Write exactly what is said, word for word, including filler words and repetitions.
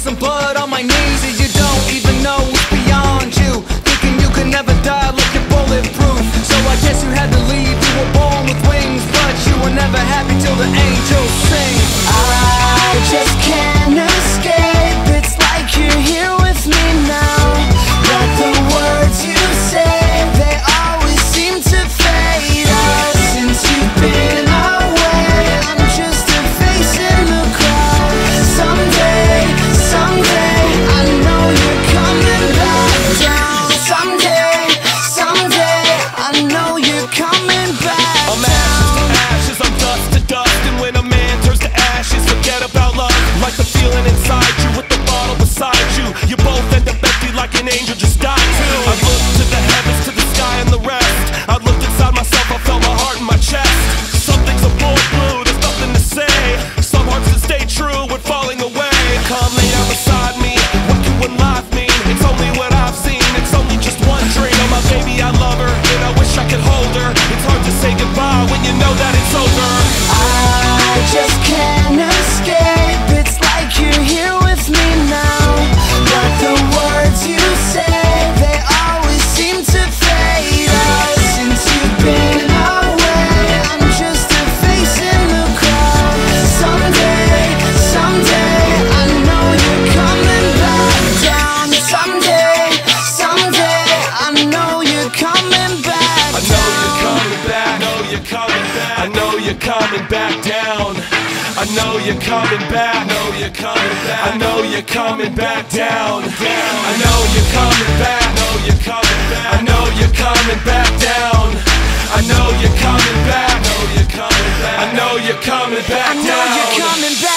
some blood on my knees, and you don't even know what's beyond you. Thinking you could never die like you're bulletproof. So I guess you had to leave. You were born with wings, but you were never happy till the angels sing. I just can't escape. It's like you're here with me now, but the words you say, they always seem to fade out. Since you've been away, I'm just a face in the crowd. Someday, someday, I know you're coming back down. Someday, someday, I know you're coming back down. I'm ashes to ashes, I'm dust to dust, and when a man turns to ashes, forget about love. Like the feeling inside you with the bottle beside you. You both end up empty like an angel just died too. I looked to the heavens, to the sky and the rest. I looked inside myself, I felt my heart in my chest. Some things are born blue, there's nothing to say. Some hearts that stay true when falling away. Come lay down beside me, what can one life mean? It's only what I've seen, it's only just one dream. Oh my baby, I love her, and I wish I could hold her. It's hard to say goodbye when you know that it's over. I just can't escape. It's like you're here with me now, but the words you say, they always seem to fade out. Since you've been away, I'm just a face in the crowd. Someday, someday, I know you're coming back down. Someday, someday, I know you're coming back I know you're coming back, know you're coming back. I know you're coming back down. I know you're coming back, know you're coming back. I know you're coming back down. I know you're coming back, know you're coming back. I know you're coming back down. I know you're coming back, know you're coming back. I know you're coming back I know down. you're coming back.